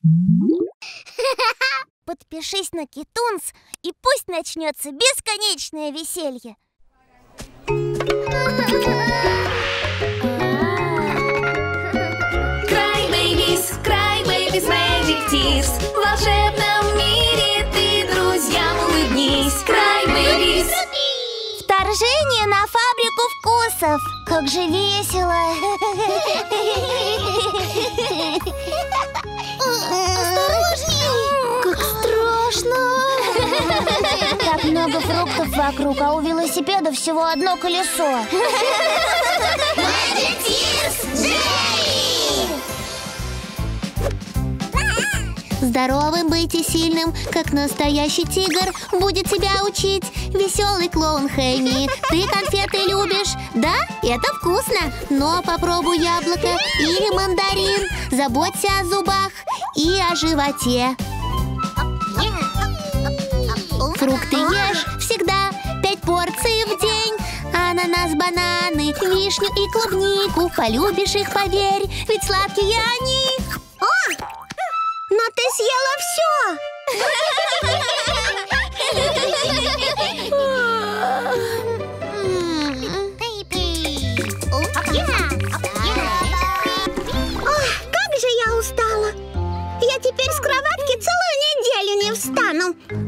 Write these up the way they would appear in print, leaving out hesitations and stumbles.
Подпишись на Китунс, и пусть начнется бесконечное веселье. Crybabies, Magic Tears. В волшебном мире ты друзьям улыбнись. Crybabies. Вторжение на фабрику вкусов. Как же весело. Осторожней! Как страшно. Так много фруктов вокруг, а у велосипеда всего одно колесо. Magic Tears, Джерри! Здоровым быть и сильным, как настоящий тигр, будет тебя учить веселый клоун Хэнни. Ты конфеты любишь? Да, это вкусно. Но попробуй яблоко или мандарин. Заботься о зубах и о животе. Фрукты ешь всегда 5 порций в день. Ананас, бананы, вишню и клубнику. Полюбишь их, поверь, ведь сладкие они. Но ты съела все! Как же я устала! Я теперь с кроватки целую неделю не встану.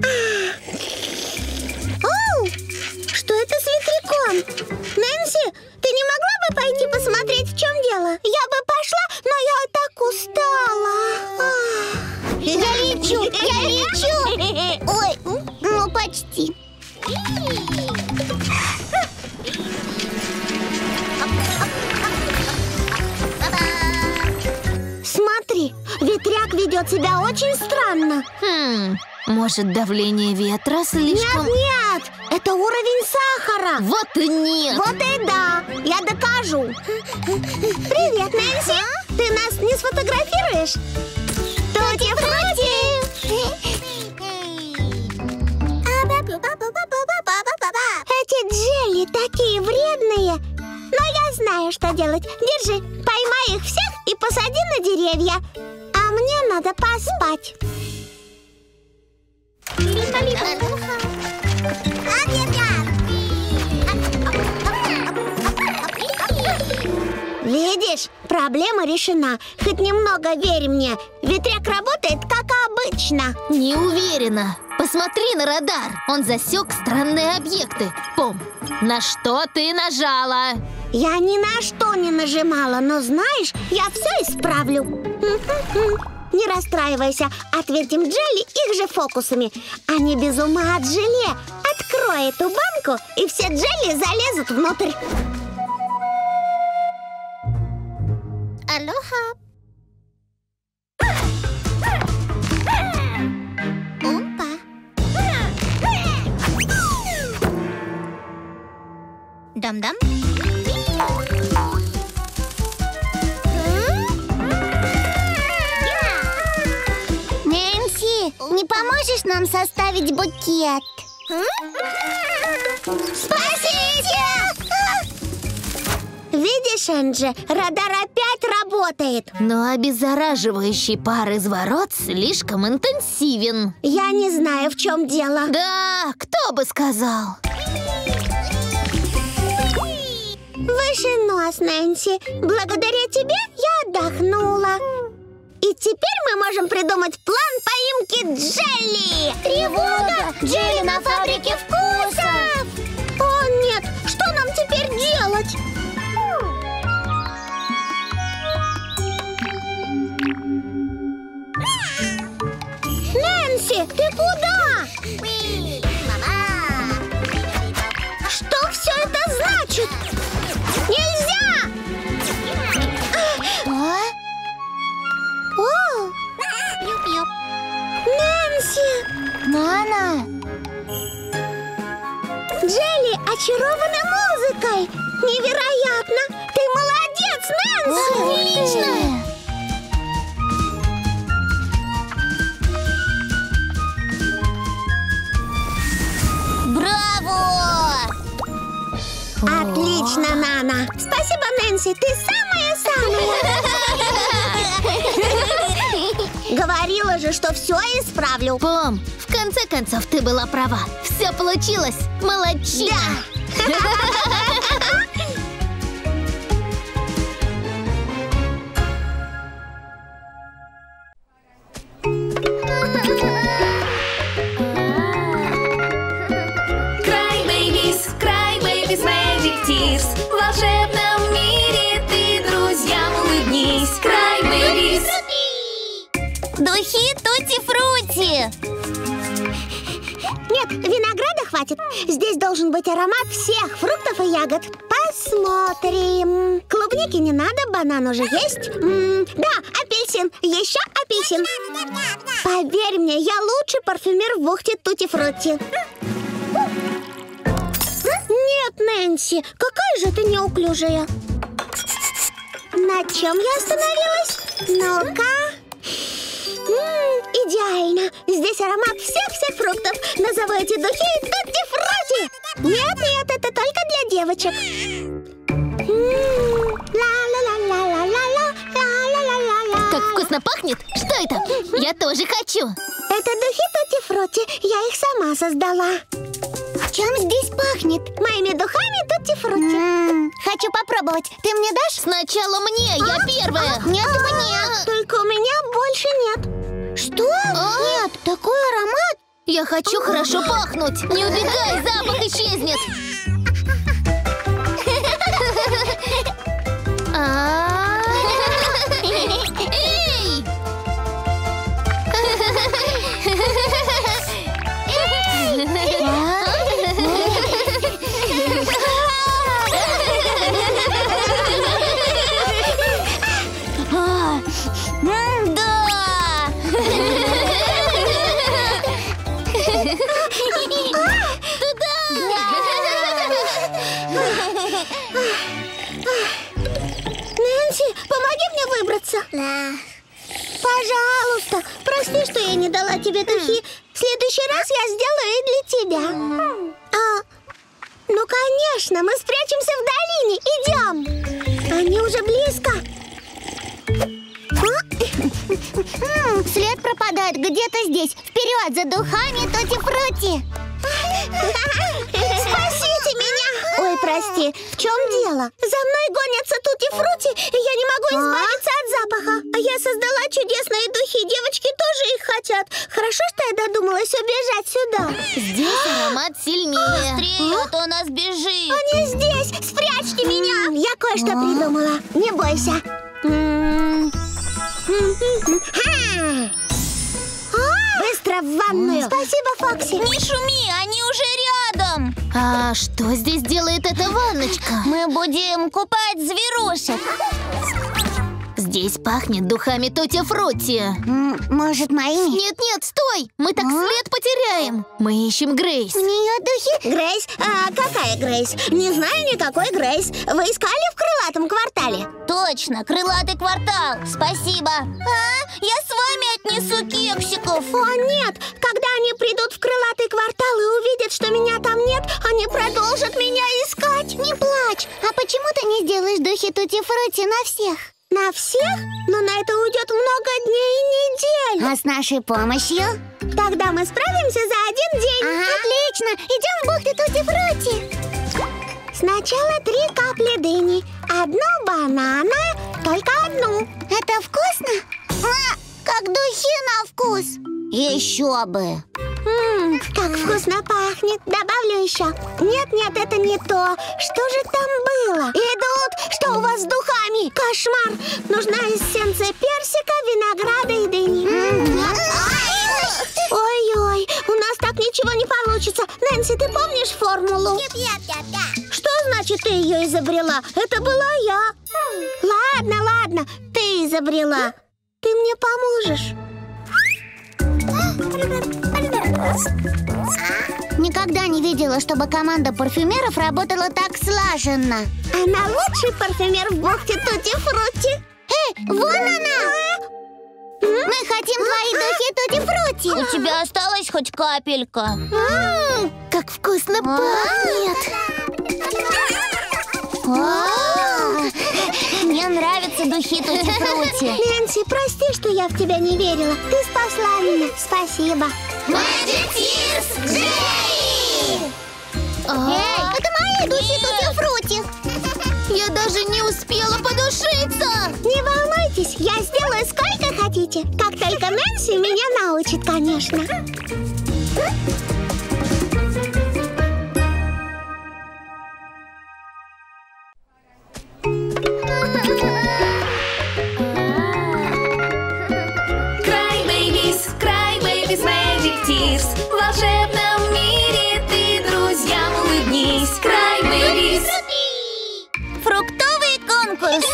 Оу! Что это с ветряком? Нэнси, ты не могла бы пойти посмотреть, в чем дело? Я бы пошла, но я так устала. Я лечу! Ой, ну почти. Смотри, ветряк ведет себя очень странно. Может, давление ветра слишком... Нет, это уровень сахара. Вот и нет! Вот и да, я докажу. Привет, Нэнси. Ты нас не сфотографируешь? Тути-фрути! Эти джелли такие вредные. Но я знаю, что делать. Держи, поймай их всех и посади на деревья. А мне надо поспать. Видишь, проблема решена. Хоть немного верь мне. Ветряк работает, как обычно. Не уверена. Посмотри на радар. Он засек странные объекты. Пом, на что ты нажала? Я ни на что не нажимала, но знаешь, я все исправлю. Не расстраивайся, ответим Джелли их же фокусами. Они без ума от желе. Открой эту банку, и все Джелли залезут внутрь. Алоха. Опа. Дам-дам. Нэнси, не поможешь нам составить букет? Спасите! Видишь, Энджи, радар опять работает. Но обеззараживающий пар из ворот слишком интенсивен. Я не знаю, в чем дело. Да, кто бы сказал? Выше нос, Нэнси. Благодаря тебе я отдохнула. И теперь мы можем придумать план поимки Джелли. Тревога! Джелли на фабрике вкусов! О, нет! Что нам теперь делать? Нэнси, ты куда? Что все это значит? Нельзя! О! Нэнси! Нана! Джелли очарована музыкой! Невероятно! Ты молодец, Нэнси! Отлично! Браво! Отлично, Нана! Спасибо, Нэнси, ты самая-самая! Говорила же, что все исправлю. Пом, в конце концов, ты была права. Все получилось. Молодчина. Да. Cry-Babies Magic Tears. В волшебном мире ты друзьям улыбнись. Cry-Babies. Духи Тутти-Фрути. Нет, винограда хватит. Здесь должен быть аромат всех фруктов и ягод. Посмотрим. Клубники не надо, банан уже есть. Да, апельсин. Еще апельсин. Поверь мне, я лучший парфюмер в бухте Тутти-Фрути. Нет, Нэнси, какая же ты неуклюжая. На чем я остановилась? Ну-ка. Идеально. Здесь аромат всех фруктов. Назову эти духи Тутти-Фрути. Нет, это только для девочек. Ла-ла-ла-ла-ла-ла-ла-ла-ла-ла. Как вкусно пахнет! Что это? Я тоже хочу. Это духи Тутти-Фрути. Я их сама создала. Чем здесь пахнет? Моими духами Тутти-Фрути. Хочу попробовать. Ты мне дашь? Сначала мне, я первая. Нет, мне. Только у меня больше нет. Что? Нет, такой аромат. Я хочу хорошо пахнуть. Не убегай, запах исчезнет. Эй! Нэнси, помоги мне выбраться. Пожалуйста, прости, что я не дала тебе духи. В следующий раз я сделаю и для тебя. Ну, конечно, мы спрячемся в долине. Идем. Они уже близко. След пропадает где-то здесь. Вперед за духами Тутти-Фрути. Спасите меня! Ой, прости, в чем дело? За мной гонятся Тутти-Фрути, и я не могу избавиться от запаха. А я создала чудесные духи, девочки тоже их хотят. Хорошо, что я додумалась убежать сюда. Здесь аромат сильнее. Быстрее, а то нас бежит. Они здесь, спрячьте меня. Я кое-что придумала, не бойся. Быстро в ванную. Спасибо, Фокси. Не шуми, они уже рядом. А что здесь делает эта ванночка? Мы будем купать зверушек. Здесь пахнет духами Тутти-Фрути. Может, моими? Нет, стой! Мы так след потеряем. Мы ищем Грейс. У нее духи. Грейс? А какая Грейс? Не знаю никакой Грейс. Вы искали в крылатом квартале? Точно, крылатый квартал. Спасибо. Я с вами отнесу кексиков. О, нет. Когда они придут в крылатый квартал и увидят, что меня там нет, они продолжат меня искать. Не плачь. А почему ты не сделаешь духи Тутти-Фрути на всех? На всех? Но на это уйдет много дней и недель. А с нашей помощью? Тогда мы справимся за один день. Отлично. Идем в бухту Тутти-Фрути. Сначала 3 капли дыни. 1 банана. Только 1. Это вкусно? Как духи на вкус. Еще бы. Как вкусно пахнет. Добавлю еще. Нет, это не то. Что же там было? Идут. Что у вас с духами? Кошмар. Нужна эссенция персика, винограда и дыни. Ой-ой, у нас так ничего не получится. Нэнси, ты помнишь формулу? Что значит ты ее изобрела? Это была я. Ладно, ты изобрела. Ты мне поможешь. Никогда не видела, чтобы команда парфюмеров работала так слаженно. Она лучший парфюмер в бухте Тутти-Фрути. Вон она! Мы хотим твои духи Тутти-Фрути. У тебя осталась хоть капелька. Как вкусно пахнет! Мне нравятся духи Тутти-Фрути. Нэнси, прости, что я в тебя не верила. Ты спасла меня. Спасибо. Magic Tears Джерри! Эй, это мои духи Тутти-Фрути. Я даже не успела подушиться. Не волнуйтесь, я сделаю сколько хотите. Как только Нэнси меня научит, конечно. Cry Babies Magic Tears. В волшебном мире ты друзьям улыбнись. Cry Babies. Фруктовый конкурс.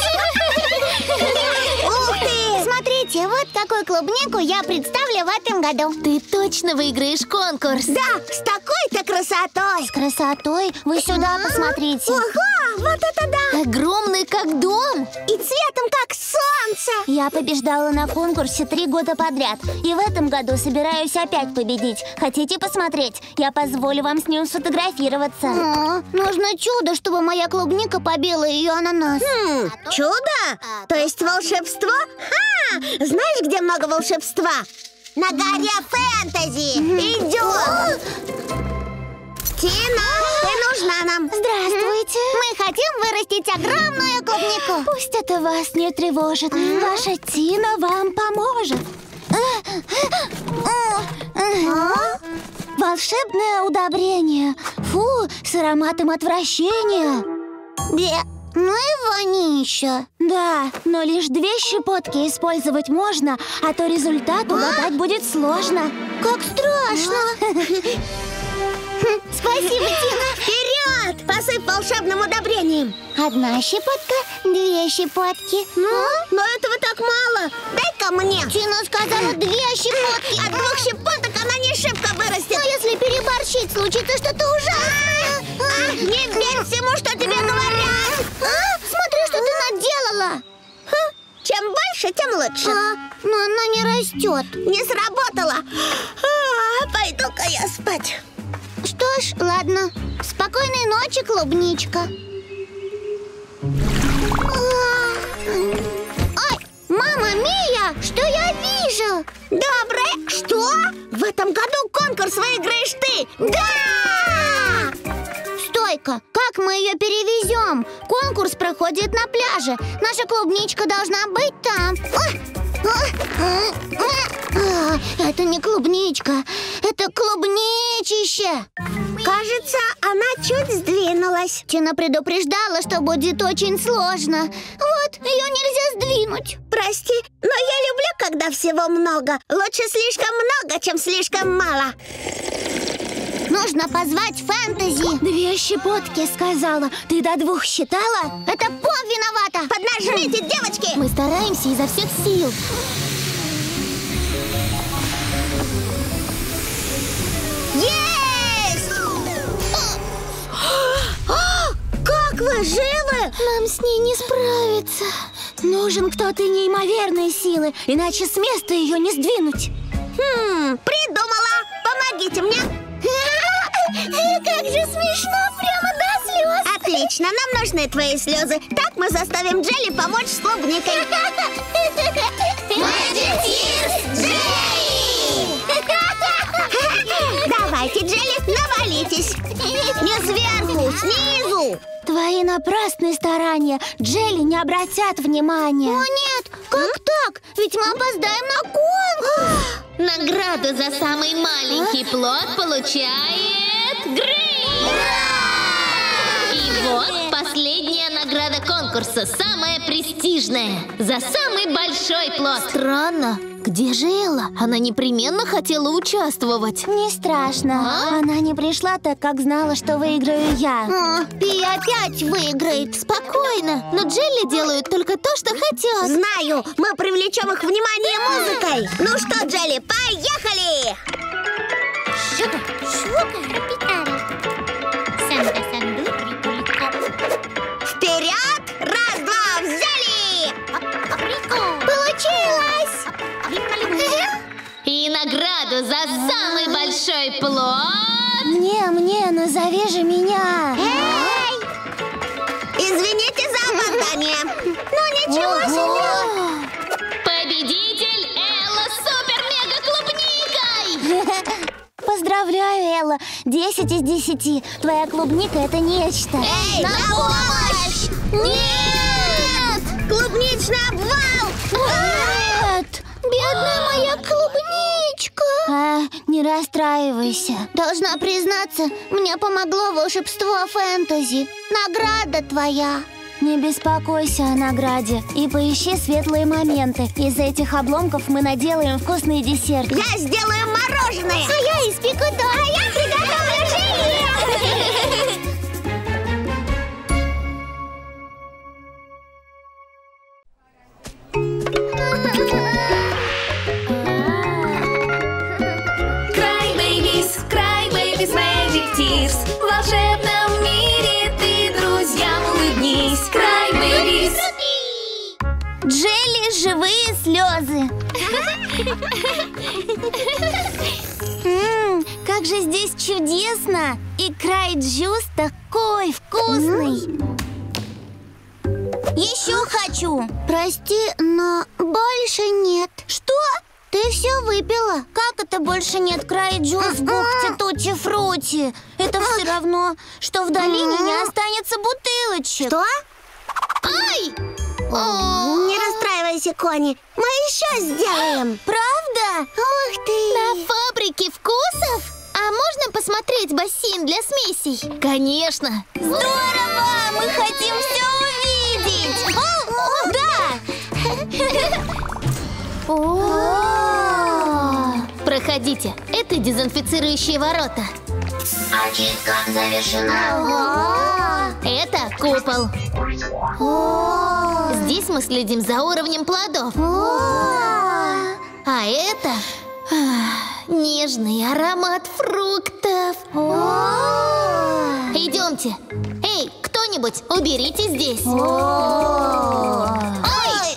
Ух ты! Смотрите, вот какую клубнику я представлю в этом году. Ты точно выиграешь конкурс. Да, с такой-то красотой. С красотой вы сюда посмотрите. Ого, вот это да! Огромный, как дом. И цветом как солнце. Я побеждала на конкурсе 3 года подряд. И в этом году собираюсь опять победить. Хотите посмотреть? Я позволю вам с ним сфотографироваться. Нужно чудо, чтобы моя клубника побила ее ананас. Чудо? То есть волшебство? Ха! Знаешь, где много волшебства? На горе фэнтези. Идем. Тина, ты нужна нам. Здравствуйте. Мы хотим вырастить огромную клубнику. Пусть это вас не тревожит. Ваша Тина вам поможет. Волшебное удобрение. Фу, с ароматом отвращения. Ну и вонища. Да, но лишь 2 щепотки использовать можно, а то результат угадать будет сложно. Как страшно. Спасибо, Тина. Вперед! Посыпь волшебным удобрением. 1 щепотка, 2 щепотки. Но этого так мало. Дай-ка мне. Тина сказала 2 щепотки. От 2 щепоток она не шибко вырастет. Но если переборщить, случится что-то ужасное. Не верь всему, что тебе говорят. Смотри, что ты наделала. Чем больше, тем лучше. Но она не растет. Не сработало. Пойду-ка я спать. Что ж, ладно. Спокойной ночи, клубничка. Ой, мама Мия, что я вижу? Доброе. Что? В этом году конкурс выиграешь ты. Да! Стойка, как мы ее перевезем? Конкурс проходит на пляже. Наша клубничка должна быть там. Это не клубничка, это клубничище. Кажется, она чуть сдвинулась. Тина предупреждала, что будет очень сложно. Вот, ее нельзя сдвинуть. Прости, но я люблю, когда всего много. Лучше слишком много, чем слишком мало. Нужно позвать фэнтези. 2 щепотки, сказала. Ты до 2 считала? Это Пом виновата. Поднажмите, девочки. Мы стараемся изо всех сил. Есть! Как вы живы? Нам с ней не справиться. Нужен кто-то неимоверной силы, иначе с места ее не сдвинуть. Придумала! Помогите мне! Как же смешно, прямо до слез. Отлично, нам нужны твои слезы. Так мы заставим Джелли помочь с клубникой. Magic Tears Джерри! Давайте, Джелли, навалитесь. Не сверху, снизу. Твои напрасные старания. Джелли не обратят внимания. О нет, как так? Ведь мы опоздаем на конкурс. Награду за самый маленький плод получает Грей! И вот последняя награда конкурса, самая престижная, за самый большой плод. Странно, где же Элла? Она непременно хотела участвовать. Не страшно. Она не пришла, так как знала, что выиграю я. И опять выиграет. Спокойно. Но Джелли делают только то, что хотят. Знаю, мы привлечем их внимание музыкой. Ну что, Джелли, поехали! Вперед! Раз, два, взяли! Получилось! И награду за самый большой плод... Мне, назови же меня. Извините за опоздание. Ну Ничего себе! Победитель Элла с супер-мега-клубникой! Поздравляю, Элла! 10 из 10. Твоя клубника — это нечто. Эй, на помощь! Нет! Клубничный обвал! Нет! Бедная моя клубничка! Не расстраивайся. Должна признаться, мне помогло волшебство фэнтези. Награда твоя. Не беспокойся о награде и поищи светлые моменты. Из этих обломков мы наделаем вкусный десерт. Я сделаю мороженое. А я испеку торт. А я приготовлю желе. Crybabies, Magic Tears. В волшебном мире ты друзьям улыбнись. Crybabies. Джелли, живые слезы. Как же здесь чудесно! И край-джус такой вкусный. Еще хочу. Прости, но больше нет. Что? Ты все выпила. Как это больше нет край-джус бухти тути-фрути? Это все равно, что в долине не останется бутылочек. Что? Ай! Не расстраивайся, Кони. Мы еще сделаем. Правда? Ух ты! На фабрике вкусов? А можно посмотреть бассейн для смесей? Конечно! Здорово! Мы хотим все увидеть! Да! Проходите, это дезинфицирующие ворота. Очистка завершена. Это купол. Здесь мы следим за уровнем плодов. А это нежный аромат фруктов. Идемте. Эй, кто-нибудь, уберите здесь. Ой!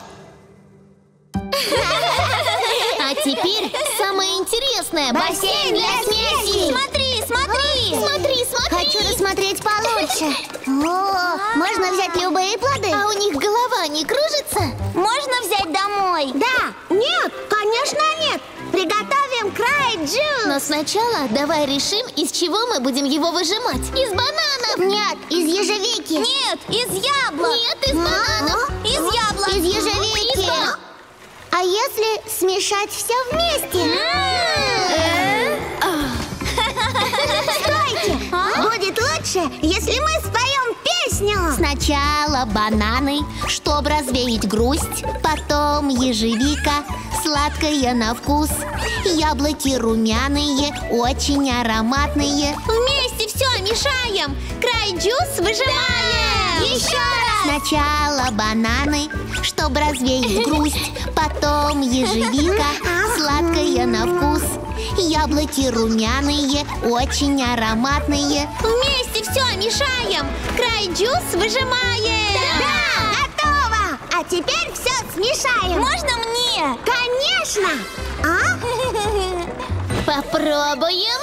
А теперь самое интересное. Бассейн для смесей. Смотри, смотри! Смотри, смотри. Хочу рассмотреть получше. Можно взять любые плоды? А у них голова не кружится? Можно взять домой? Да. Нет, конечно нет. Приготовим край-джус. Но сначала давай решим, из чего мы будем его выжимать. Из бананов. Нет, из ежевики. Нет, из яблок. Нет, из бананов. Из яблок. Из ежевики. А если смешать все вместе? Стойте! Будет лучше, если мы споем песню. Сначала бананы, чтобы развеять грусть, потом ежевика, сладкая на вкус, яблоки румяные, очень ароматные. Вместе все мешаем. Край-джус выжимаем. Еще раз. Сначала бананы, чтобы развеять грусть, потом ежевика, сладкая на вкус, яблоки румяные, очень ароматные. Вместе все мешаем. Край-джус выжимаем. Да, готово. А теперь все смешаем. Можно мне? Конечно. Попробуем.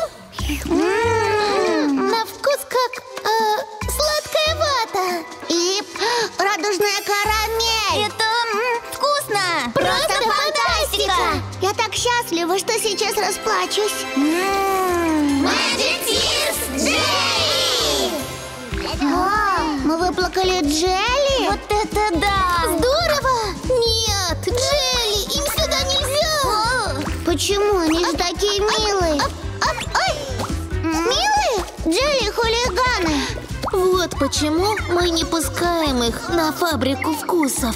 На вкус как сладкая вата. И радужная карамель. Это вкусно. Просто фантастика. Я так счастлива, что сейчас расплачусь. Magic Tears Jelly! Мы выплакали Джелли? Вот это да! Здорово! Нет, Джелли, им сюда нельзя. Почему? Они же такие милые. Милые? Джелли хулиганы. Вот почему мы не пускаем их на фабрику вкусов.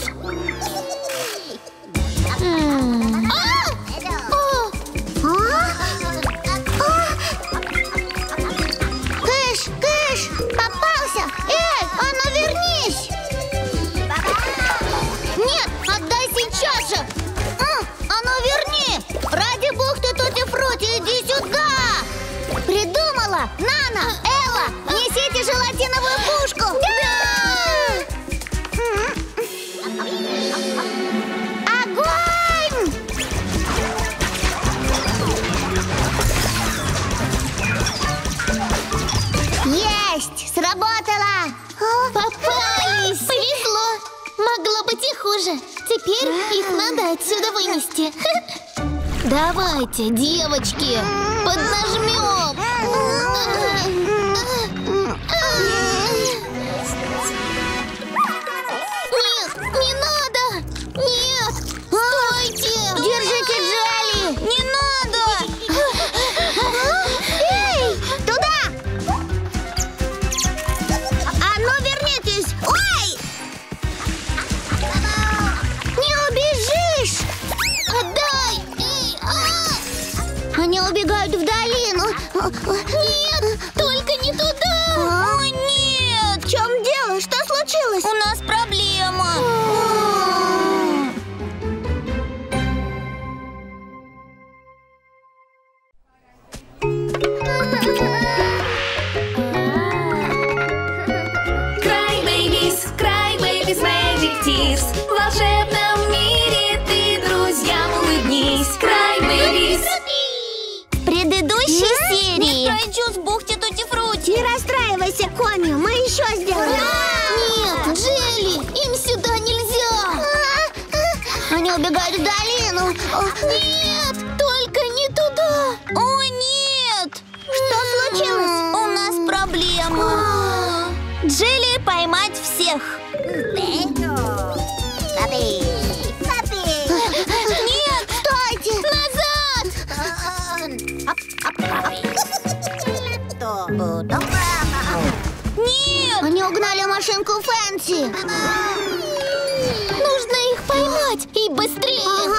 Кэш, Кэш, попался! Эй, а ну вернись! Нет, отдай сейчас же! А ну верни! Ради бухты тути-фрути, иди сюда! Придумала! Нана, Элла, несите желатиновую пушку! Да! же. Теперь их надо отсюда вынести. Давайте, девочки, поднажмем. Нет, не надо. Нет, стойте. Держите Джелли! Не надо! Эй, туда! А ну вернитесь! Ой! Не убежишь! Отдай. Они убегают в долину. Нет, только не туда. О, нет! В чем дело? Что случилось? У нас проблема. Cry Babies Magic Tears. В волшебном мире ты друзьям улыбнись. Cry Babies. В предыдущей серии Джус в бухте Тутти-Фрути. Не расстраивайся, Коми, мы еще сделаем. Нет, Джелли, им сюда нельзя. Они убегают в долину. Нет, только не туда. О, нет! Что случилось? У нас проблема. Джелли поймать всех. Нет, стойте! Назад! Нет! Они угнали машинку Фэнси. Нужно их поймать и быстрее.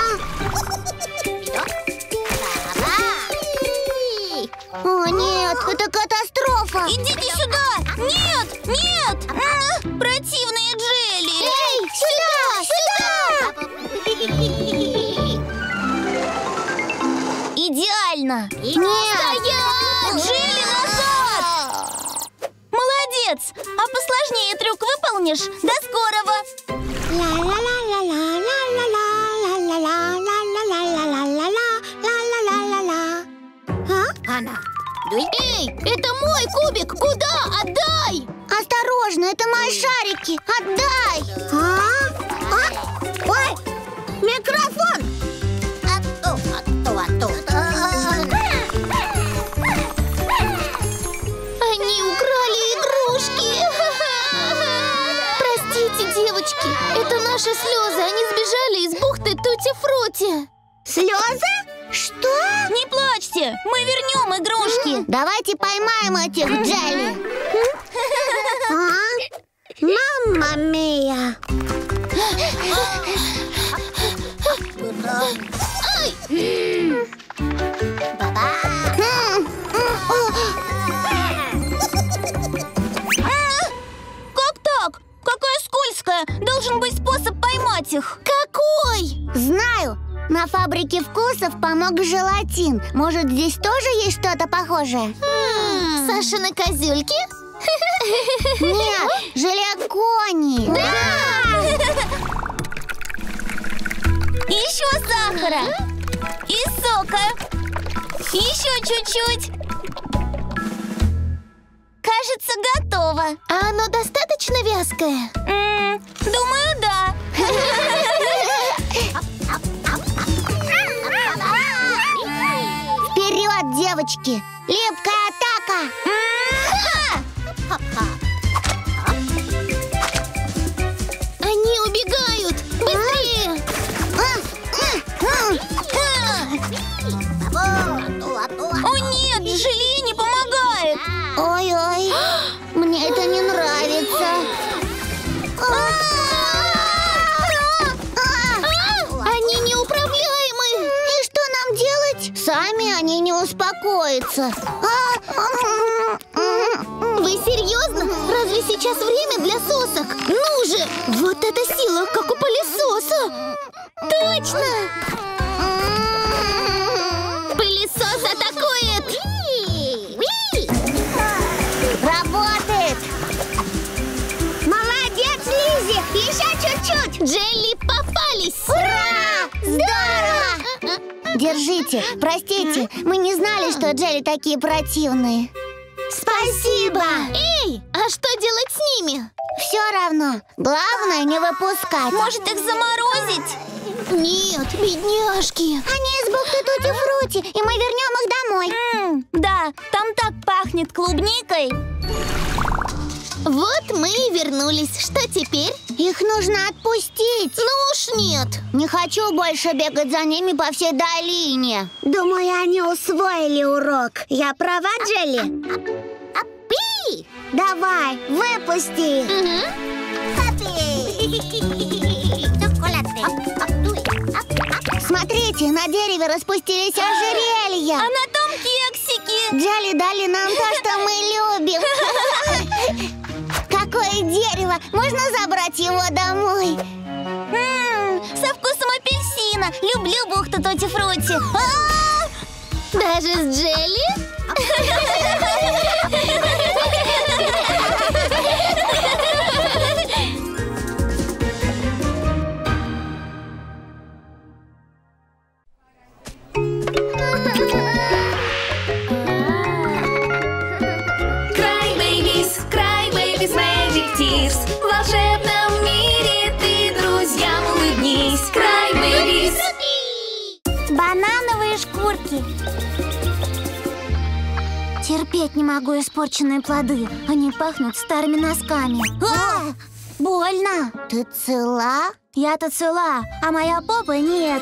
О, нет, это катастрофа. Идите сюда! Нет, нет! Противные Джелли! Эй, сюда! Идеально! Нет! Стоять! Джелли, назад! Молодец! А посложнее трюк выполнишь? До скорого! Эй, это мой кубик! Куда? Отдай! Осторожно, это мои шарики! Отдай! Ой! Микрофон! Они украли игрушки! Простите, девочки, это наши слезы. Они сбежали из бухты Тутти-Фрути. Слезы? Что? Не плачьте, мы вернем игрушки. Давайте поймаем этих Джелли. Мамма мия! Как так? Какая скользкая! Должен быть способ поймать их. Какой? Знаю. На фабрике вкусов помог желатин. Может, здесь тоже есть что-то похожее? Сашины козюльки? Нет, желе-кони. Да! Еще сахара. И сока. Еще чуть-чуть. Кажется, готово. А оно достаточно вязкое? Думаю, да. Вперед, девочки! Липкая атака! Они убегают! Быстрее! О нет, желе не помогает! Ой-ой, мне это не нравится. Они неуправляемы! И что нам делать? Сами они не успокоятся. Вы серьезно? Разве сейчас время для сосок? Ну же! Вот эта сила, как у пылесоса! Точно! Пылесос атакует! Работает! Молодец, Лиззи! Еще чуть-чуть! Джелли попались! Ура! Здорово! Держите, простите, мы не знали, что Джелли такие противные. Спасибо! Эй, а что делать с ними? Все равно. Главное не выпускать. Может, их заморозить? Нет, бедняжки. Они из бухты Тутти-Фрути, и мы вернем их домой. Да, там так пахнет клубникой. Вот мы и вернулись. Что теперь? Их нужно отпустить. Ну уж нет. Не хочу больше бегать за ними по всей долине. Думаю, они усвоили урок. Я права, Джелли? Давай, выпусти их. Смотрите, на дереве распустились ожерелья. А на том кексики. Джелли дали нам то, что мы любим. Какое дерево! Можно забрать его домой? Со вкусом апельсина. Люблю бухту Тутти-Фрути. Даже с Джелли? Cry-Babies, Magic Tears. В волшебном мире ты друзьям улыбнись. Cry-Babies. Банановые шкурки. Терпеть не могу испорченные плоды. Они пахнут старыми носками. Больно. Ты цела? Я-то цела, а моя попа нет.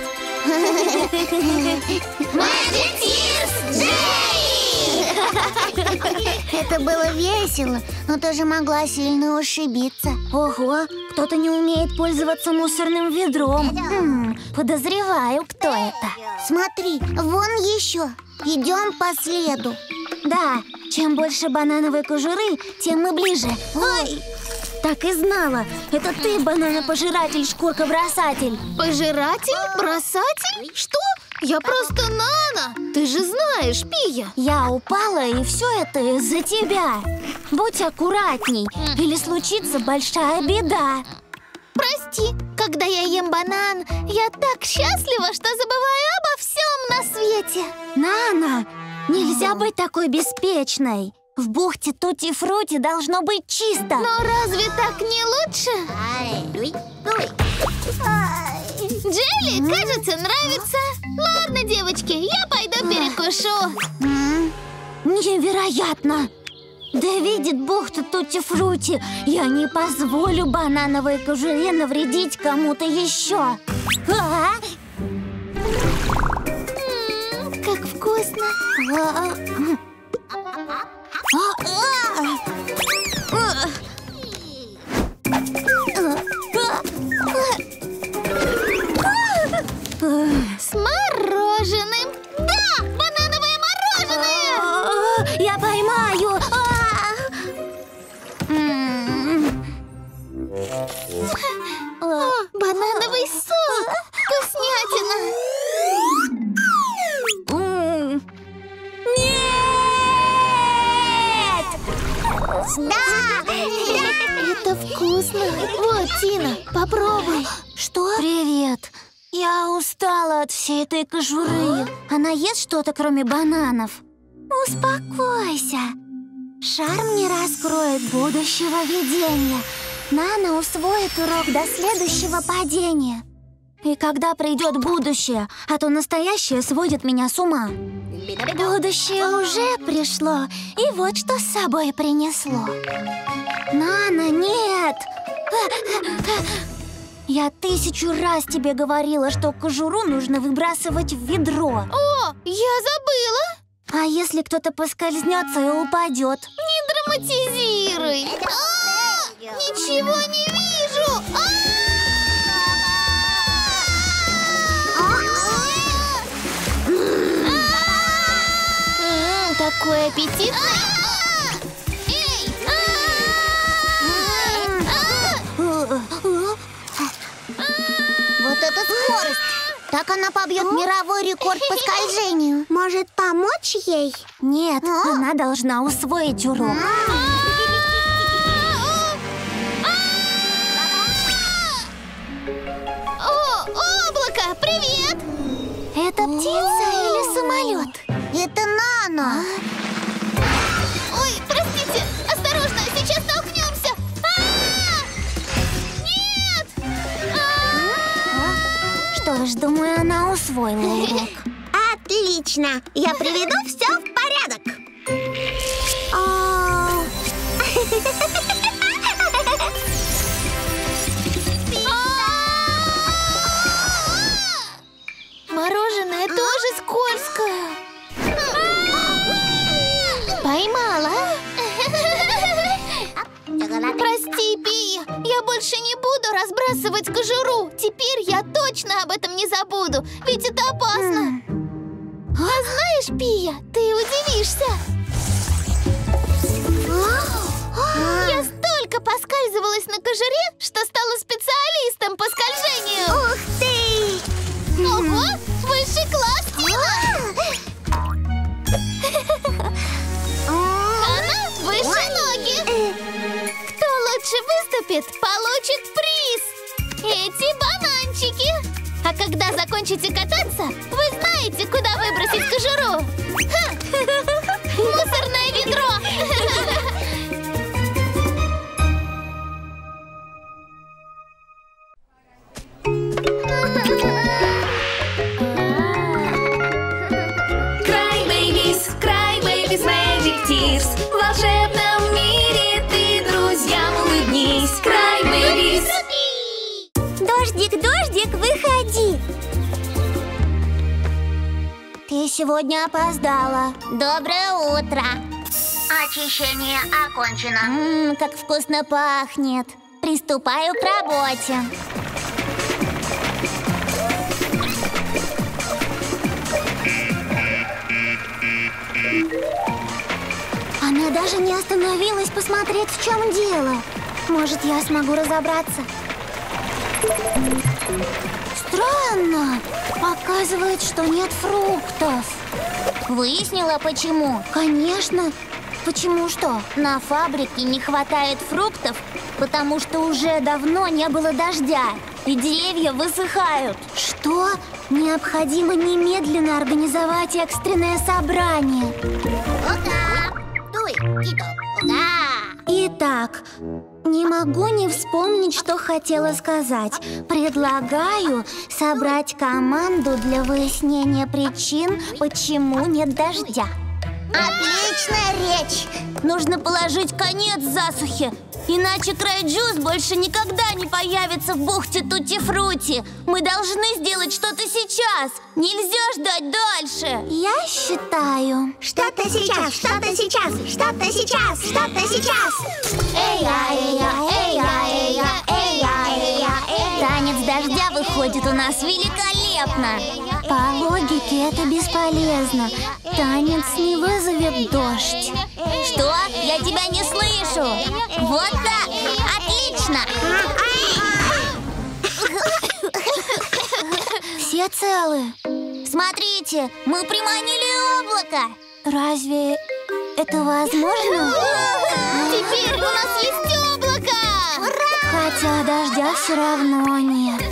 Magic Tears, Джелли! Это было весело, но тоже могла сильно ушибиться. Ого, кто-то не умеет пользоваться мусорным ведром. Подозреваю, кто это. Смотри, вон еще. Идем по следу. Да, чем больше банановой кожуры, тем мы ближе. Ой! Так и знала. Это ты, бананопожиратель, шкурка-бросатель. Пожиратель? Бросатель? Что? Я просто Нана. Ты же знаешь, Пия. Я упала, и все это из-за тебя. Будь аккуратней, или случится большая беда. Прости, когда я ем банан, я так счастлива, что забываю обо всем на свете. Нана, нельзя быть такой беспечной. В бухте Тутти-Фрути должно быть чисто. Но разве так не лучше? Джелли, кажется, нравится. Ладно, девочки, я пойду перекушу. Невероятно! Да видит бухта Тутти-Фрути. Я не позволю банановой кожуре навредить кому-то еще. Как вкусно. С мороженым. Да, банановое мороженое. Я поймаю. Банановый сок. Вкуснятина. Да! Это вкусно. Вот, Тина, попробуй. Что? Привет. Я устала от всей этой кожуры. Она ест что-то, кроме бананов? Успокойся. Шарм не раскроет будущего видения. Нана усвоит урок до следующего падения. И когда придет будущее, а то настоящее сводит меня с ума. Будущее уже пришло, и вот что с собой принесло. Нана, нет! Я 1000 раз тебе говорила, что кожуру нужно выбрасывать в ведро. О, я забыла. А если кто-то поскользнется и упадет? Не драматизируй. Ничего не вижу. Такой аппетитный. Эй! Вот это скорость! Так она побьет мировой рекорд по скольжению. Может, помочь ей? Нет, она должна усвоить урок. О, облако, привет! Это птица или самолет? Это Нана. Ой, усвоила урок. Отлично! Я приведу все в порядок. Мороженое тоже скользкое. Поймала. Прости, Пия, я больше не буду разбрасывать кожуру. Теперь я точно об этом не забуду, ведь это опасно. А знаешь, Пия, ты удивишься. Я столько поскальзывалась на кожуре, что стала специалистом по скольжению. Ух ты! Ого, высший класс, Тина! Она выше ноги. Кто лучше выступит, получит приз. Эти бананчики. А когда закончите кататься, вы знаете, куда выбросить кожуру. Ха! Мусорное ведро. Crybabies, Magic Tears. В волшебном мире ты друзьям улыбнись. Crybabies. Дождик, дождик, выходи. Ты сегодня опоздала. Доброе утро. Очищение окончено. Как вкусно пахнет. Приступаю к работе. Она даже не остановилась посмотреть, в чем дело. Может, я смогу разобраться? Странно. Оказывается, что нет фруктов. Выяснила, почему? Конечно. Почему что? На фабрике не хватает фруктов, потому что уже давно не было дождя, и деревья высыхают. Что? Необходимо немедленно организовать экстренное собрание. Итак, не могу не вспомнить, что хотела сказать. Предлагаю собрать команду для выяснения причин, почему нет дождя. Отличная речь. Нужно положить конец засухе, иначе Край-Джус больше никогда не появится в бухте Тутти-Фрути. Мы должны сделать что-то сейчас. Нельзя ждать дальше. Я считаю. Что-то сейчас, что-то сейчас, что-то сейчас, что-то сейчас. Танец дождя выходит у нас великолепно. По логике это бесполезно. Танец не вызовет дождь. Что? Я тебя не слышу. Вот так. Отлично. Все целы. Смотрите, мы приманили облако. Разве это возможно? Теперь у нас есть облако. Хотя дождя все равно нет.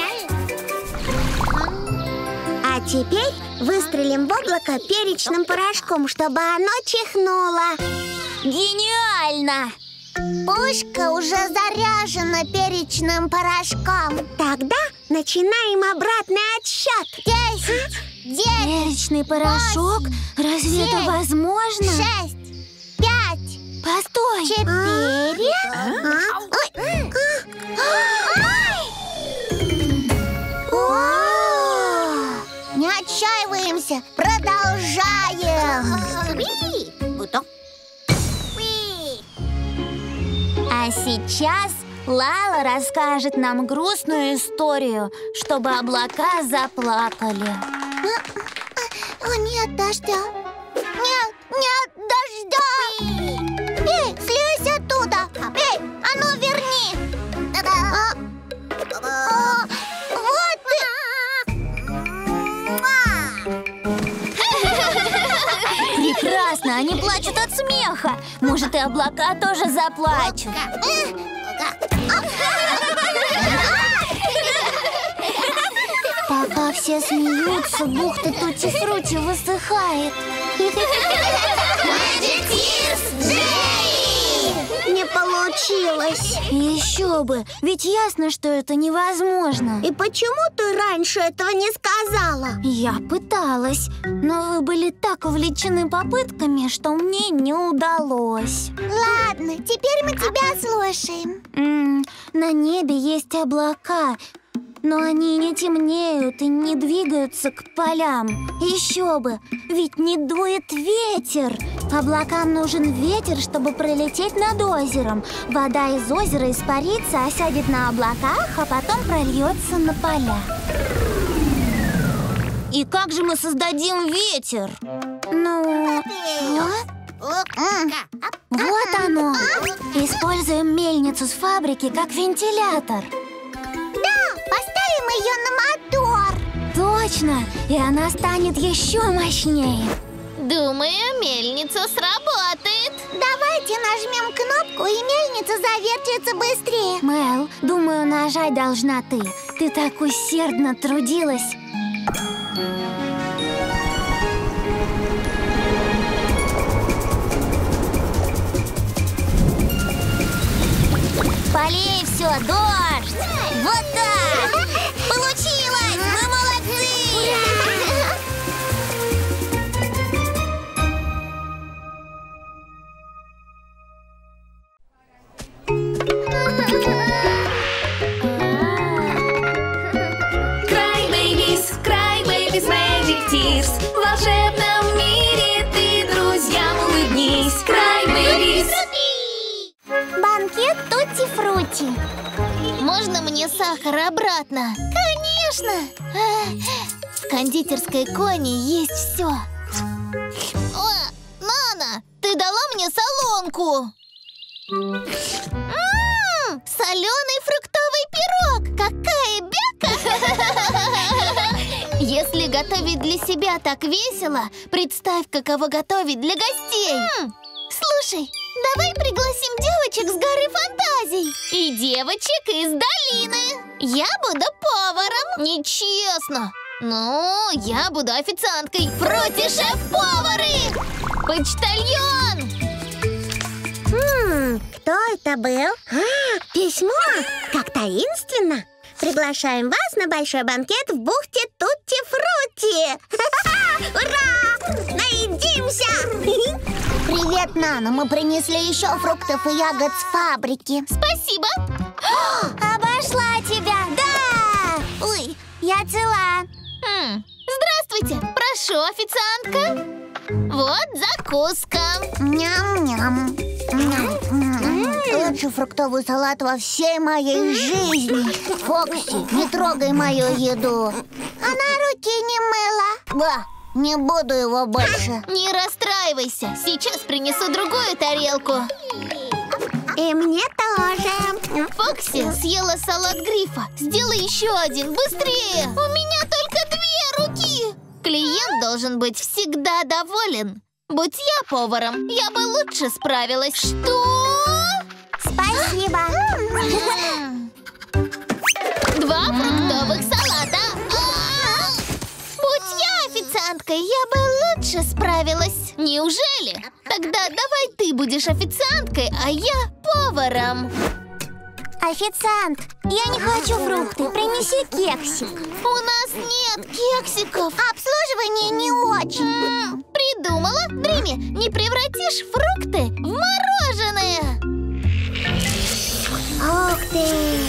А теперь выстрелим в облако перечным порошком, чтобы оно чихнуло. Гениально! Ушко уже заряжено перечным порошком. Тогда начинаем обратный отсчет. 10, 9, Перечный порошок? Разве это 7, возможно? 6, 5, Постой! 4. Не отчаиваемся, продолжаем. А сейчас Лала расскажет нам грустную историю, чтобы облака заплакали. Нет дождя. Нет дождя. Эй, слезь оттуда. Эй, а ну верни. Вот ты. Прекрасно, они плачут от смеха. Может, и облака тоже заплачут. Пока все смеются, бухта Тутти-Фрути высыхает. Magic Tears Джей! Не получилось. Еще бы, ведь ясно, что это невозможно. И почему ты раньше этого не сказала? Я пыталась, но вы были так увлечены попытками, что мне не удалось. Ладно, теперь мы тебя слушаем. На небе есть облака, но они не темнеют и не двигаются к полям. Еще бы, ведь не дует ветер. Облакам нужен ветер, чтобы пролететь над озером. Вода из озера испарится, осядет на облаках, а потом прольется на поля. И как же мы создадим ветер? Ну, вот оно. Используем мельницу с фабрики как вентилятор. Поставим ее на мотор. Точно! И она станет еще мощнее. Думаю, мельница сработает. Давайте нажмем кнопку, и мельница завертится быстрее. Мэл, думаю, нажать должна ты. Ты так усердно трудилась. Полей все, дождь! Вот так! Получилось! Мы молодцы! Crybabies, Magic Tears. В волшебном мире ты друзьям улыбнись. Crybabies. Банкет тутти-фрути. Можно мне сахар обратно? Конечно! В кондитерской Кони есть все. О, Нана, ты дала мне солонку? Соленый фруктовый пирог! Какая бяка! Если готовить для себя так весело, представь, каково готовить для гостей. Слушай, давай пригласим девочек с горы фантазий. И девочек из долины. Я буду поваром. Нечестно. Ну, я буду официанткой. Фрути шеф-повары! Почтальон! Кто это был? Письмо! Как таинственно! Приглашаем вас на большой банкет в бухте Тутти-Фрути! Ура! Наедимся! Привет, Нана! Мы принесли еще фруктов и ягод с фабрики. Спасибо! Обошла тебя! Да! Ой, я цела. Здравствуйте! Прошу, официантка. Вот закуска. Ням-ням. Лучший фруктовый салат во всей моей жизни. Фокси, не трогай мою еду. Она руки не мыла. Да, не буду его больше. Не расстраивайся. Сейчас принесу другую тарелку. И мне тоже. Фокси съела салат Грифа. Сделай еще один, быстрее. У меня только 2 руки. Клиент должен быть всегда доволен. Будь я поваром, я бы лучше справилась. Что? Спасибо. 2 фруктовых салата. Будь я официанткой, я бы лучше справилась. Неужели? Тогда давай ты будешь официанткой, а я поваром. Официант, я не хочу фрукты. Принеси кексик. У нас нет кексиков. Обслуживание не очень. Придумала? Дрими, не превратишь фрукты в мороженое? Ух ты!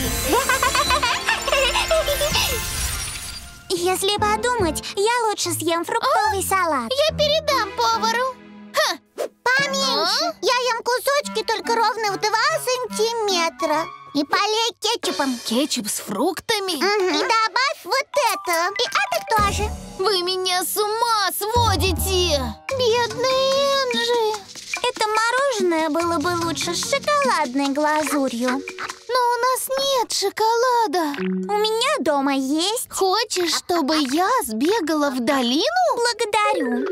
Если подумать, я лучше съем фруктовый салат. Я передам повару. Поменьше. Я ем кусочки только ровно в 2 сантиметра. И полей кетчупом. Кетчуп с фруктами? И добавь вот это. И это тоже. Вы меня с ума сводите! Бедный Энджи. Это мороженое было бы лучше с шоколадной глазурью. Но у нас нет шоколада. У меня дома есть. Хочешь, чтобы я сбегала в долину? Благодарю.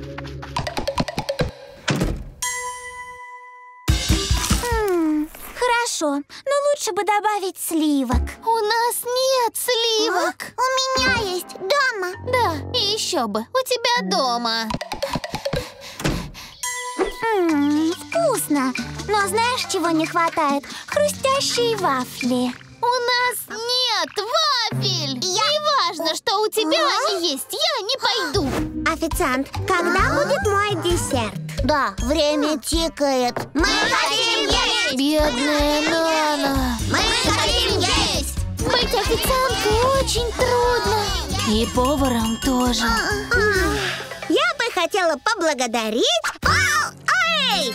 Хорошо, но лучше бы добавить сливок. У нас нет сливок. У меня есть дома. Да, и еще бы, у тебя дома. вкусно. Но знаешь, чего не хватает? Хрустящие вафли. У нас нет вафель! Неважно, что у тебя они есть, я не пойду. Официант, когда будет мой десерт? Да, время тикает. Мы хотим есть! Бедная Нана. Мы хотим есть! Быть официанткой очень трудно. И поваром тоже. Я бы хотела поблагодарить... Эй!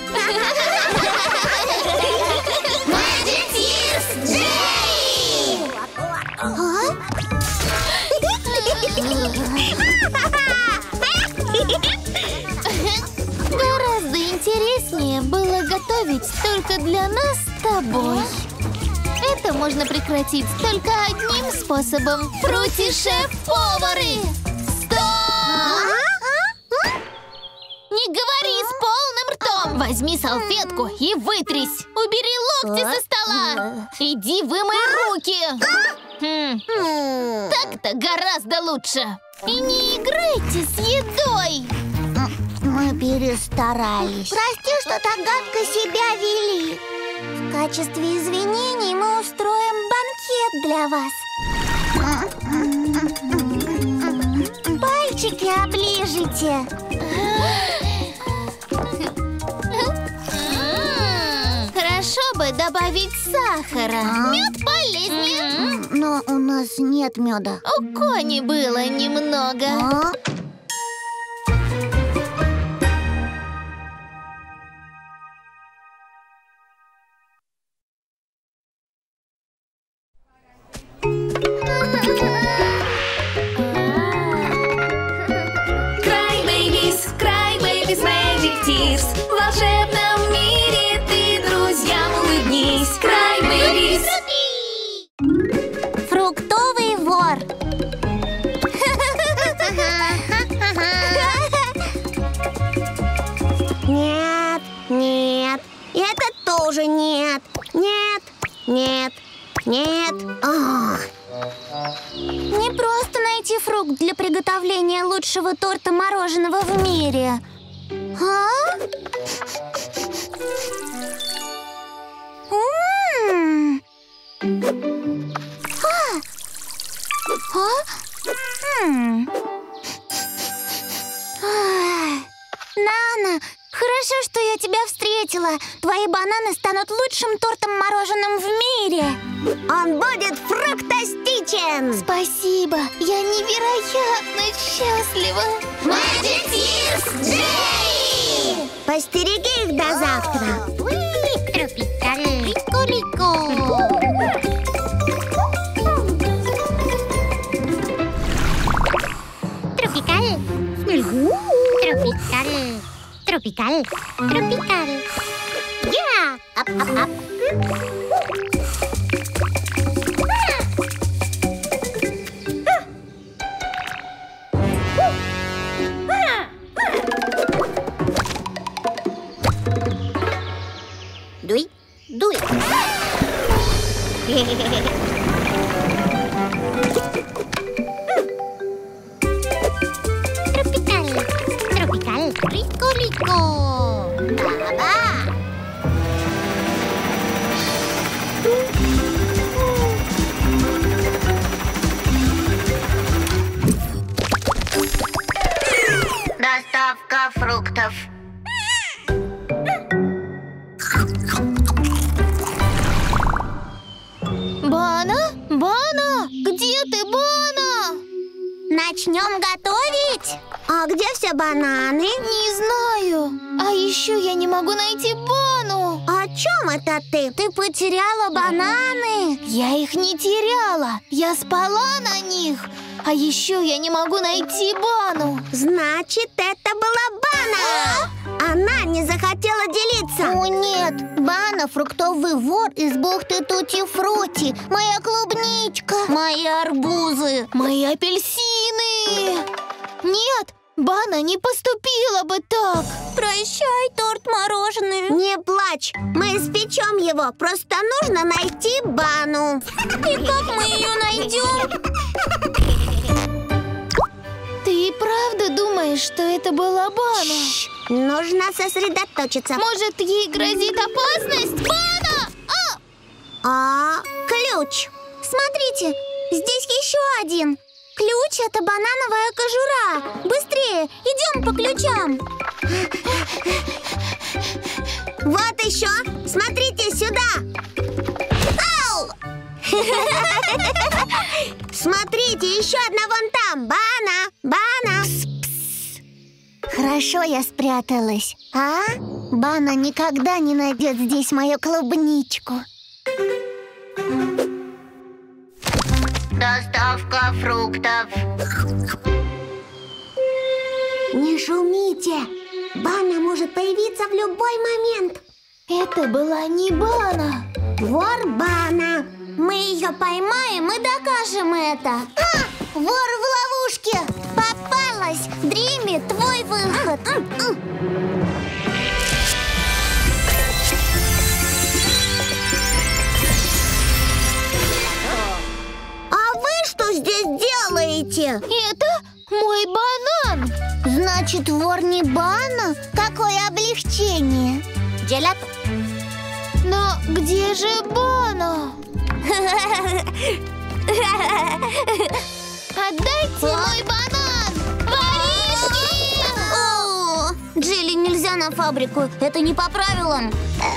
Magic Tears Джей! Гораздо интереснее было готовить только для нас с тобой. Это можно прекратить только одним способом. Фрути-шеф-повары! Стоп! Не говори с полным ртом! Возьми салфетку и вытрись! Убери локти со стола! Иди вымой руки! Так-то гораздо лучше! И не играйте с едой! Мы перестарались. Прости, что так гадко себя вели. В качестве извинений мы устроим банкет для вас. Пальчики оближите. Хорошо бы добавить сахара. Мед полезнее. Но у нас нет меда. У Кони было немного. Cry-Babies, Magic Tears. В волшебном мире ты друзьям улыбнись. Cry-Babies. Фруктовый вор. Нет, нет. И это тоже нет. Нет, нет, нет. Не просто найти фрукт для приготовления лучшего торта мороженого в мире. Нана, хорошо, что я тебя встретила. Твои бананы станут лучшим тортом мороженым в мире. Он будет фруктастичен. Спасибо, я невероятно счастлива. Magic Tears Джей! Постереги их до завтра. Tropical. Yeah! Up. Дуй. Tropical. Rico. Baba. Доставка фруктов. Бана? Где ты, Бана? Начнем готовить? А где все бананы? Не знаю. А еще я не могу найти Бану. О чем это ты? Ты потеряла бананы? Я их не теряла. Я спала на них. А еще я не могу найти Бану. Значит, это была Бана. Она не захотела делиться. О, нет! Бана — фруктовый вор из бухты Тутти-Фрути. Моя клубничка. Мои арбузы. Мои апельсины. Нет, Бана не поступила бы так. Прощай, торт-мороженое. Не плачь, мы испечем его. Просто нужно найти Бану. И как мы ее найдем? Ты Ты правда думаешь, что это была Бана? Нужно сосредоточиться. Может, ей грозит опасность? Бана! Ключ. Смотрите, здесь еще один. Ключ — это банановая кожура. Быстрее, идем по ключам. Вот еще. Смотрите сюда. Ау! Смотрите, еще одна вон там. Бана. Хорошо я спряталась. Бана никогда не найдет здесь мою клубничку. Доставка фруктов. Не шумите. Бана может появиться в любой момент. Это была не Бана. Вор Бана. Мы ее поймаем и докажем это. Вор в ловушке. Попалась. Дримми, твой выход. А вы что здесь делаете? Это мой банан. Значит, вор не Бана? Какое облегчение. Но где же Бана? Отдайте мой банан! Воришки! Джилли, нельзя на фабрику. Это не по правилам.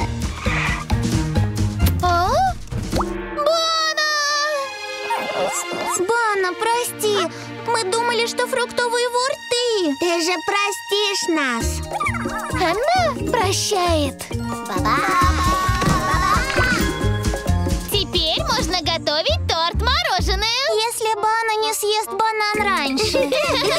Бана, прости. Мы думали, что фруктовый вор ты. Ты же простишь нас. Она прощает. Теперь можно готовить торт-мороженое. Если Бана не съест банан раньше.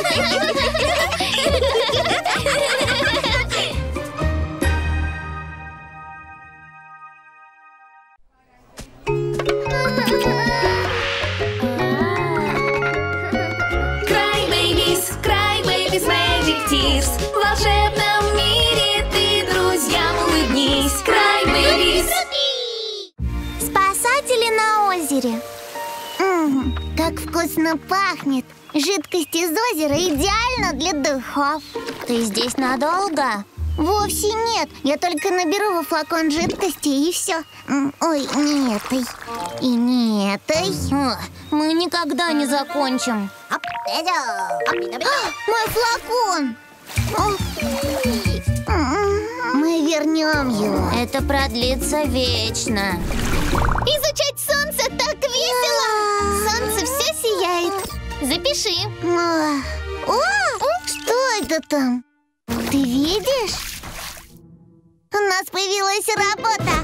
Crybabies, Magic Tears. В волшебном мире ты друзьям улыбнись. Crybabies. Спасатели на озере. Как вкусно пахнет. Жидкость из озера идеально для духов. Ты здесь надолго? Вовсе нет. Я только наберу во флакон жидкости и все. Ой, не этой. И не этой. Мы никогда не закончим. Мой флакон! Мы вернем его. Это продлится вечно. Изучать солнце так весело! Солнце все сияет. Запиши. Что это там? Ты видишь? У нас появилась работа.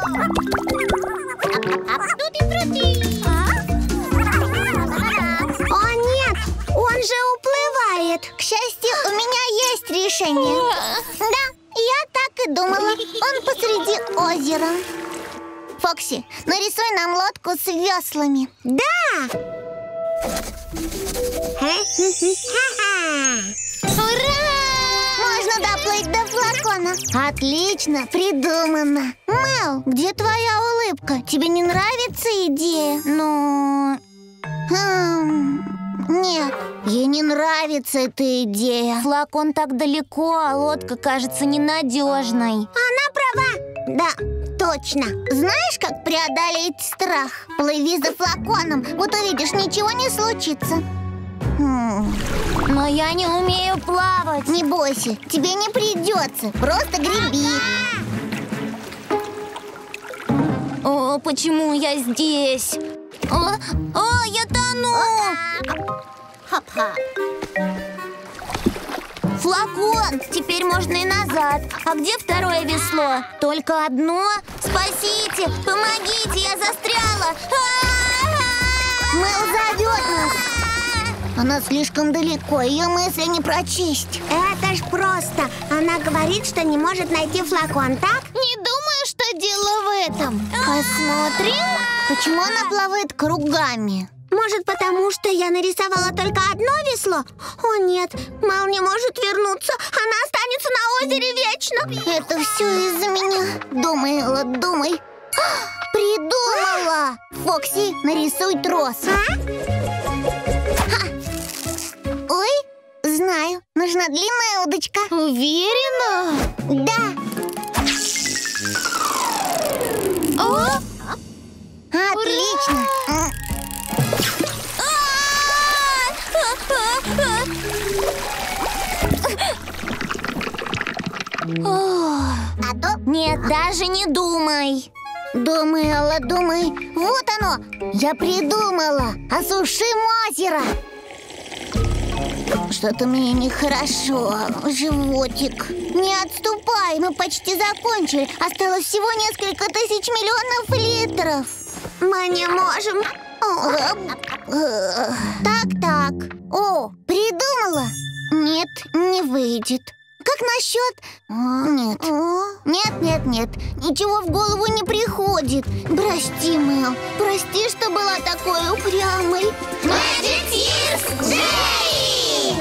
О, нет, он же уплывает. К счастью, у меня есть решение. Да, я так и думала. Он посреди озера. Фокси, нарисуй нам лодку с веслами. Да! Ура! Можно доплыть до флакона. Отлично, придумано. Мэл, где твоя улыбка? Тебе не нравится идея? Нет, ей не нравится эта идея. Флакон так далеко, а лодка кажется ненадежной. Она права. Да, точно. Знаешь, как преодолеть страх? Плыви за флаконом, вот увидишь, ничего не случится. Но я не умею плавать. Не бойся, тебе не придется. Просто греби. О, почему я здесь? О, я тону! Флакон! Теперь можно и назад. А где второе весло? Только одно? Спасите! Помогите! Я застряла! Мэл зовет нас! Она слишком далеко, ее мысли не прочесть. Это ж просто. Она говорит, что не может найти флакон, так? Не думаю, что дело в этом. Посмотрим, почему она плавает кругами. Может, потому что я нарисовала только одно весло? О, нет, Мэл не может вернуться. Она останется на озере вечно. Это все из-за меня. Думай, Элла, думай. Придумала! Фокси, нарисуй трос. Ой, знаю. Нужна длинная удочка. Уверена? Да. О! Отлично. Нет, даже не думай. Думай, Элла, думай. Вот оно. Я придумала. Осушим озеро. Что-то мне нехорошо. Животик. Не отступай, мы почти закончили. Осталось всего несколько тысяч миллионов литров. Мы не можем. Так. О, придумала. Нет, не выйдет. Как насчет... Нет. Нет. Ничего в голову не приходит. Прости, Мэл. Прости, что была такой упрямой. Magic Tears Day!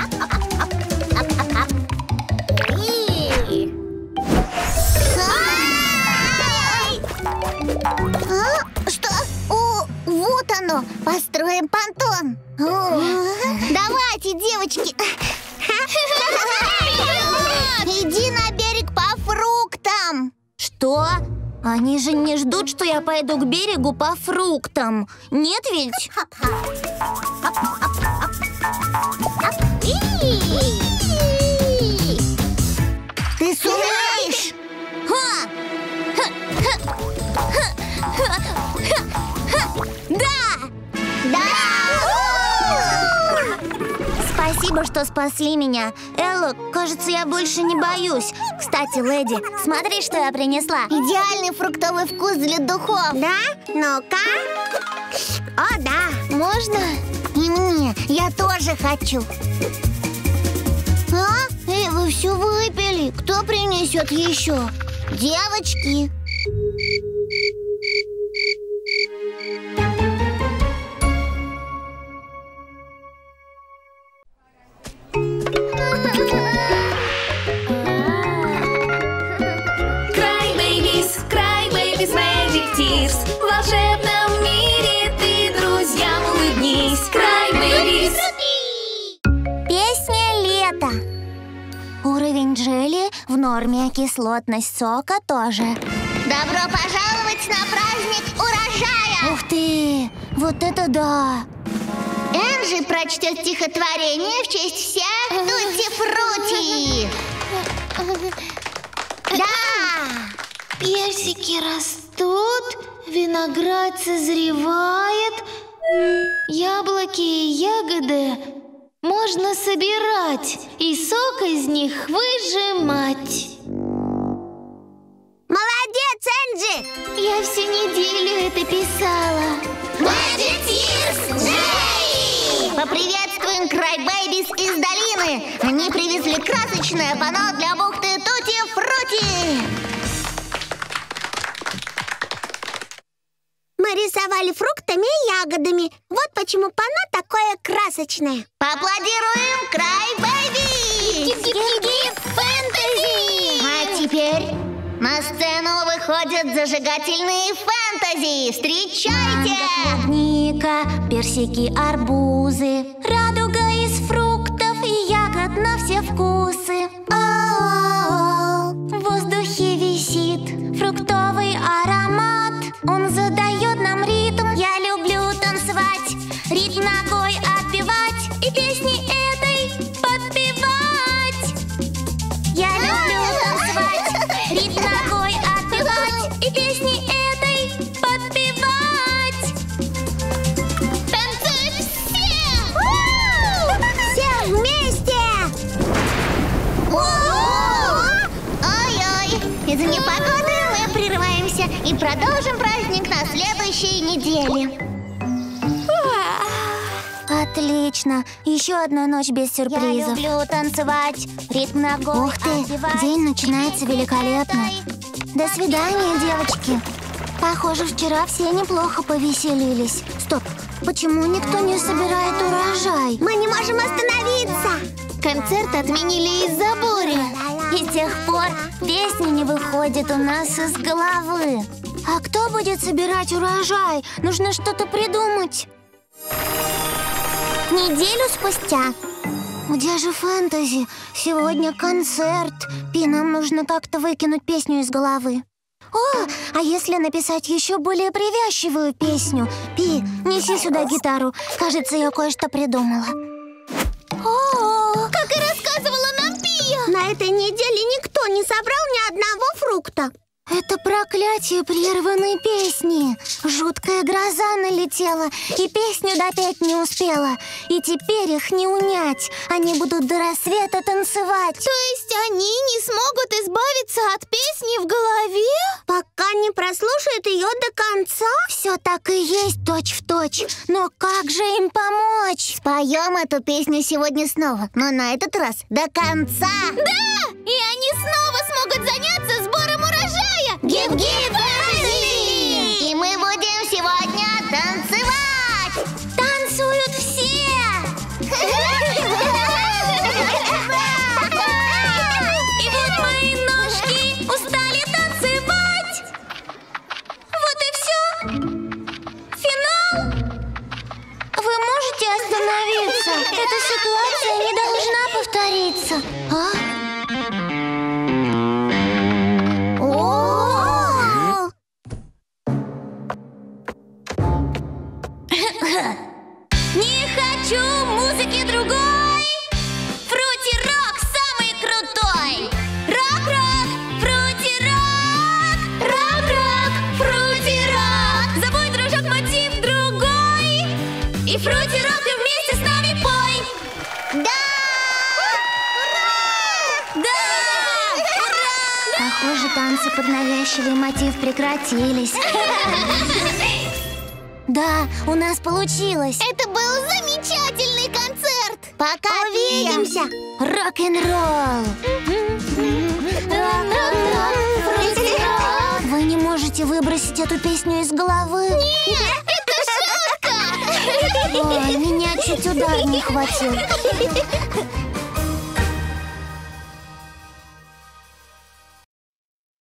Что? О, вот оно. Построим понтон. Давайте, девочки. Иди на берег по фруктам. Что? Они же не ждут, что я пойду к берегу по фруктам. Нет ведь? Ты сумеешь? Да! Спасибо, что спасли меня. Элла, кажется, я больше не боюсь. Кстати, леди, смотри, что я принесла. Идеальный фруктовый вкус для духов. Да? Ну-ка. О, да. Можно? И мне. Я тоже хочу. Эй, вы все выпили. Кто принесет еще? Девочки. Crybabies, Magic Tears. В волшебном мире ты друзьям улыбнись. Crybabies. Песня лета. Уровень джели в норме, кислотность сока тоже. Добро пожаловать на праздник урожая! Ух ты! Вот это да! Энджи прочтет стихотворение в честь всех тутти-фрути. Да! Персики растут, виноград созревает, яблоки и ягоды можно собирать и сок из них выжимать. Молодец, Энджи! Я всю неделю это писала. Magic Tears Day! Поприветствуем Crybabies из долины! Они привезли красочное панно для бухты Тутти-Фрути! Мы рисовали фруктами и ягодами. Вот почему панно такое красочное. Поаплодируем Crybabies! Фэнтези! А теперь на сцену выходят зажигательные фэнтези. Встречайте! Клубника, персики, арбузы, радуга из фруктов и ягод на все вкусы. В воздухе висит фруктовый аромат. Он задает нам ритм. Я люблю танцевать, ритм ногой отбивать и песни этой подпевать. Я люблю танцевать, ритм ногой отбивать и песни этой подпевать. Танцуют все! Все вместе! Ой-ой! Из-за непогоды мы прерываемся и продолжим праздник на следующей неделе. Отлично! Еще одна ночь без сюрпризов. Я люблю танцевать, Ритм ногой. Ух ты, отбивать. день начинается великолепно. До свидания, девочки. Похоже, вчера все неплохо повеселились. Стоп, почему никто не собирает урожай? Мы не можем остановиться. Концерт отменили из-за бури. И с тех пор песня не выходит у нас из головы. А кто будет собирать урожай? Нужно что-то придумать. Неделю спустя. Где же фэнтези? Сегодня концерт. Пи, нам нужно как-то выкинуть песню из головы. О, а если написать еще более привязчивую песню? Пи, неси сюда гитару. Кажется, я кое-что придумала. О, Как и рассказывала нам Пия. На этой неделе никто не собрал ни одного фрукта. это проклятие прерванной песни. Жуткая гроза налетела, и песню допеть не успела. И теперь их не унять. Они будут до рассвета танцевать. То есть они не смогут избавиться от песни в голове? Пока не прослушают ее до конца. Все так и есть, точь-в-точь. Но как же им помочь? Споем эту песню сегодня снова, но на этот раз до конца. Да! И они снова смогут заняться сбором урожая! Гип-гип, фэнтези! И мы будем сегодня танцевать! Танцуют все! И вот мои ножки устали танцевать. Вот и все. Финал. Вы можете остановиться? Эта ситуация не должна повториться. Не хочу музыки другой. Фрути-рок самый крутой. Рок-рок, фрути-рок. Рок-рок, фрути-рок. Забудь, дружок, мотив другой. И фрути-рок ты вместе с нами пой. Да! Да! Ура! Похоже, танцы под навязчивый мотив прекратились. Да, у нас получилось. Это был замечательный концерт! Пока увидимся! Рок-н-ролл! Вы не можете выбросить эту песню из головы? Нет, это шутка! Ой, меня чуть удар не хватил.